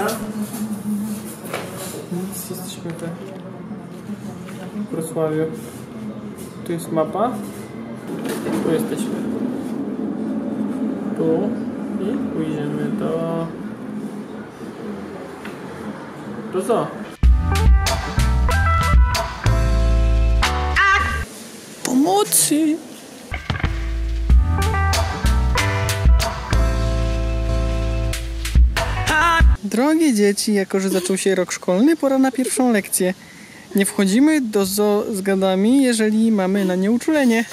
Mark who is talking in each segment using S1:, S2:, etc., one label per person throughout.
S1: Dobra. Jesteśmy w Wrocławiu. Tu jest mapa. Tu jesteśmy. Tu. I pójdziemy do... To co? Pomocy! Drogie dzieci, jako że zaczął się rok szkolny, pora na pierwszą lekcję. Nie wchodzimy do zoo z gadami, jeżeli mamy na nie uczulenie.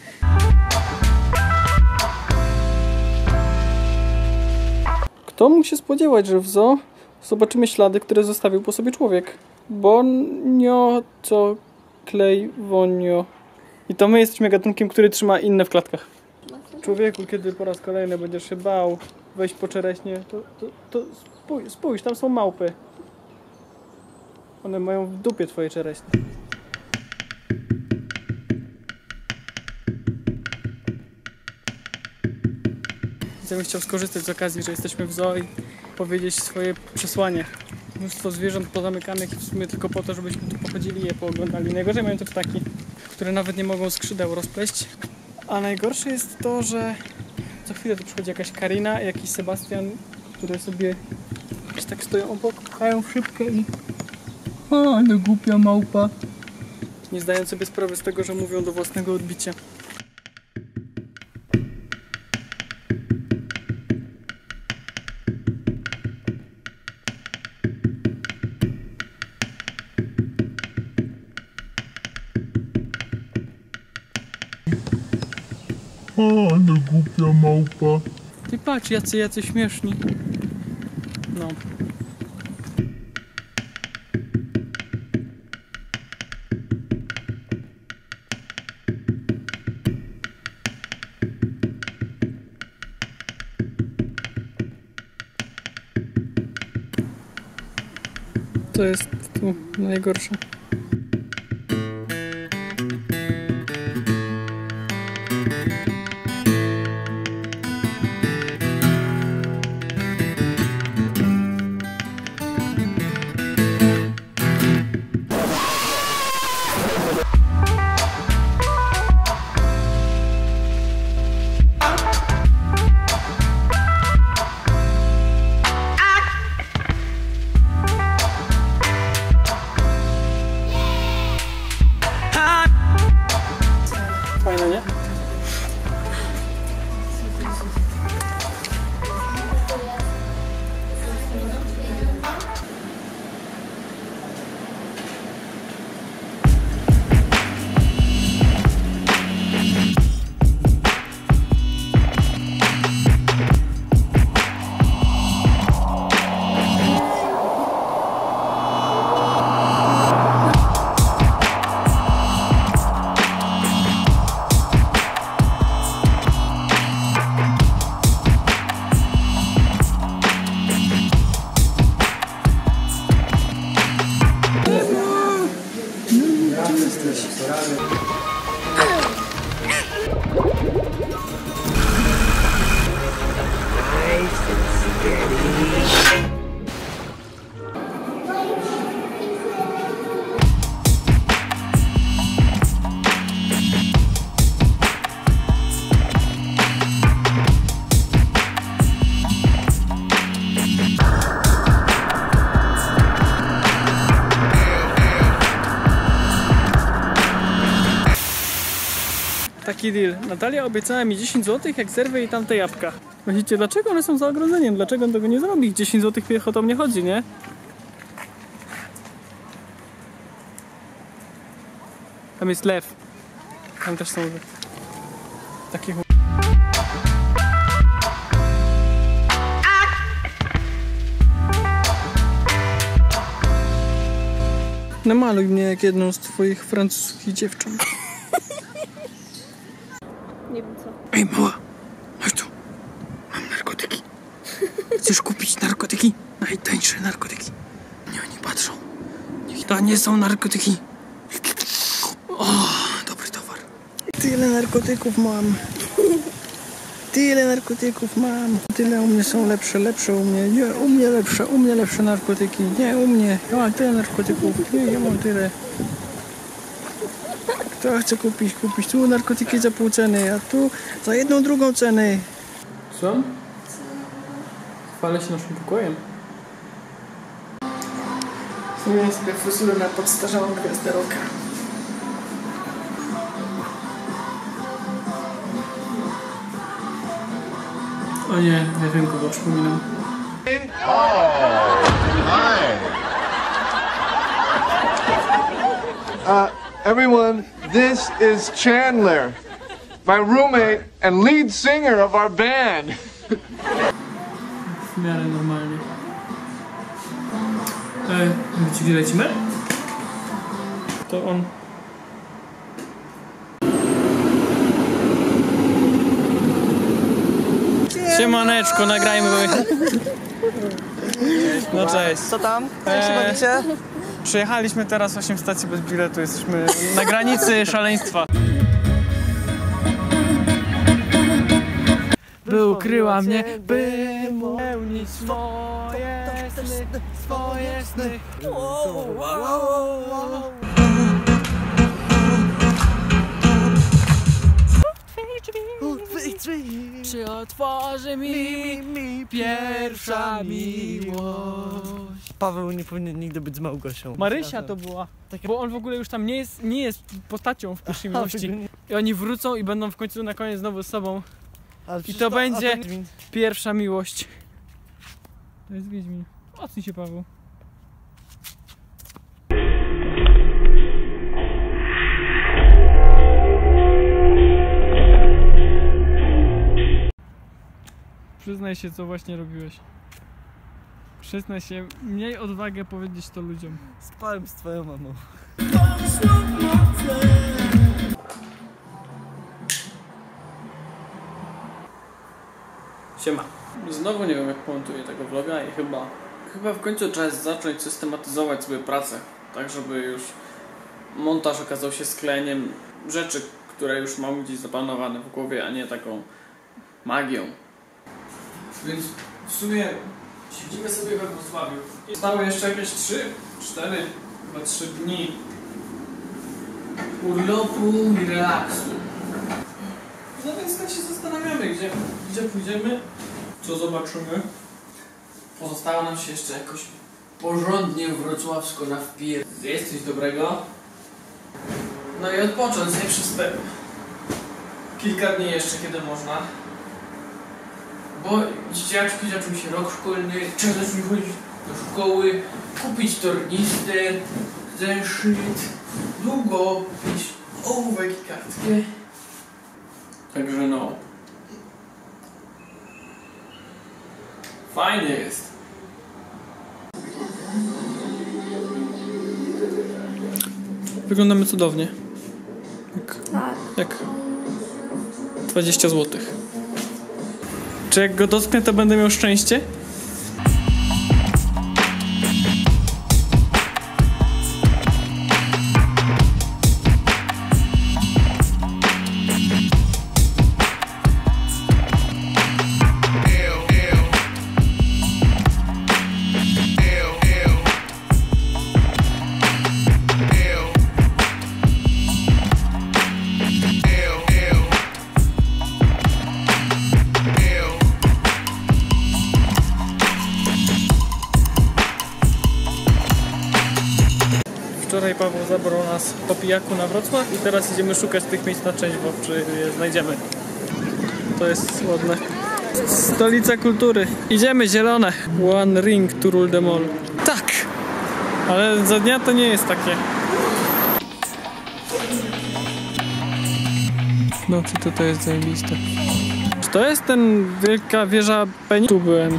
S1: Kto mógł się spodziewać, że w zoo zobaczymy ślady, które zostawił po sobie człowiek? Bonio, co klej, wonio. I to my jesteśmy gatunkiem, który trzyma inne w klatkach. Człowieku, kiedy po raz kolejny będziesz się bał wejść po czereśnie, to spójrz, tam są małpy. One mają w dupie twoje czereśnie. Ja bym chciał skorzystać z okazji, że jesteśmy w zoo i powiedzieć swoje przesłanie. Mnóstwo zwierząt pozamykanych w sumie tylko po to, żebyśmy tu pochodzili i je pooglądali. Najgorzej mają te ptaki, które nawet nie mogą skrzydeł rozpleść. A najgorsze jest to, że co chwilę tu przychodzi jakaś Karina, jakiś Sebastian, które sobie gdzieś tak stoją obok, pchają w szybkę i... O, ale głupia małpa. Nie zdając sobie sprawy z tego, że mówią do własnego odbicia.
S2: O, ale głupia małpa.
S1: Ty patrz, jacy śmieszni. No. To jest tu najgorsze. Fajne, nie? Taki deal. Natalia obiecała mi 10 zł, jak zerwę jej tamte jabłka. Myślicie, dlaczego one są za ogrodzeniem? Dlaczego on tego nie zrobi? 10 zł piechotą nie chodzi, nie? Tam jest lew. Tam też są takie... Namaluj mnie jak jedną z twoich francuskich dziewcząt.
S3: Nie wiem co.
S1: Ej, mała, chodź tu. Mam narkotyki. Chcesz kupić narkotyki? Najtańsze narkotyki. Nie, oni patrzą. Niech to nie są narkotyki. O, dobry towar. Tyle narkotyków mam. Tyle narkotyków mam. Tyle u mnie są lepsze u mnie. Nie, u mnie lepsze narkotyki. Nie, u mnie. Ja mam tyle narkotyków. Nie, ja mam tyle. Kto chce kupić? Tu narkotyki za pół ceny, a tu za 1/2 ceny. Co? Chwalę się naszym pokojem. Zmienię sobie fryzurę na podstarzałą gwiazdę rocka. O nie, nie wiem kogo przypominam.
S3: Everyone, this is Chandler, my roommate and lead singer of our band.
S1: W miarę normalnie. Wiecie, gdzie lecimy? To on. Siemaneczko, nagrajmy. No cześć.
S4: Co tam? Jak się bawicie?
S1: Przyjechaliśmy teraz 8 stacji bez biletu, jesteśmy na granicy szaleństwa. By ukryła mnie, by pełnić swoje sny. Czy otworzy mi pierwsza miłość?
S4: Paweł nie powinien nigdy być z Małgosią.
S1: Marysia to była, bo on w ogóle już tam nie jest postacią w pierwszej miłości. I oni wrócą i będą w końcu na koniec znowu z sobą. I to będzie pierwsza miłość. To jest Wiedźmin. Odsuń się, Paweł. Przyznaj się, co właśnie robiłeś. Przyznaj się, miej odwagę powiedzieć to ludziom.
S4: Spałem z twoją mamą.
S1: Siema. Znowu nie wiem, jak montuję tego vloga i chyba w końcu czas zacząć systematyzować sobie pracę, tak żeby już montaż okazał się sklejeniem rzeczy, które już mam gdzieś zaplanowane w głowie, a nie taką magią. Więc w sumie siedzimy sobie we Wrocławiu. Zostały jeszcze jakieś 3 dni urlopu i relaksu. No więc tak się zastanawiamy, gdzie pójdziemy, co zobaczymy. Pozostało nam się jeszcze jakoś porządnie wrocławsko na wpir. Zjeść coś dobrego. No i odpocząć sobie przez te kilka dni jeszcze, kiedy można. Bo dzieciaczki zaczął się rok szkolny, trzeba zacząć chodzić do szkoły, kupić tornister, zeszyt, długopis, ołówek i kartkę. Także no. Fajnie jest. Wyglądamy cudownie. Jak 20 zł. Czy jak go dotknę, to będę miał szczęście? Wczoraj Paweł zabrał nas po pijaku na Wrocław i teraz idziemy szukać tych miejsc na Część, bo czy je znajdziemy. To jest ładne. Stolica kultury. Idziemy, zielone. One ring to rule them all. Tak! Ale za dnia to nie jest takie. No co tutaj jest zajebiste. Czy to jest ten wielka wieża Penny? Tu byłem.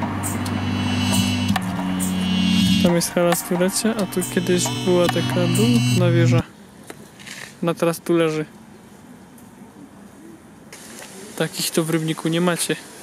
S1: Tam jest hala stulecia, a tu kiedyś była taka dumna wieża. Ona teraz tu leży. Takich to w Rybniku nie macie.